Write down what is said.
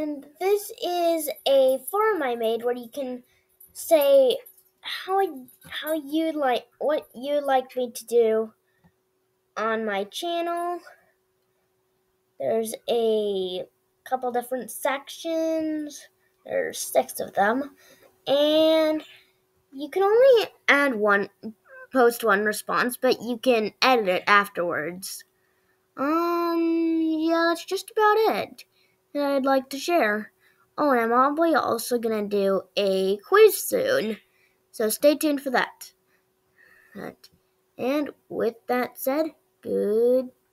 And this is a forum I made where you can say how you like what you'd like me to do on my channel. There's a couple different sections. There's 6 of them, and you can only post one response, but you can edit it afterwards. Yeah, that's just about it that I'd like to share. Oh, and I'm probably also gonna do a quiz soon, so stay tuned for that. And with that said, good